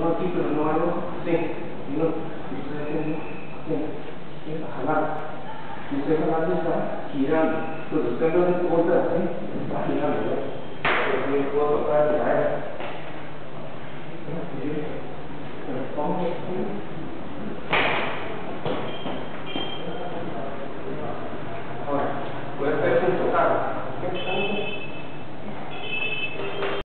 no aquí, pero no algo así, sino que ustedes tienen así, jalar. Y usted jalando está girando. Entonces usted no se encuentra así, está girando, ¿no? Entonces yo puedo tocar y caer.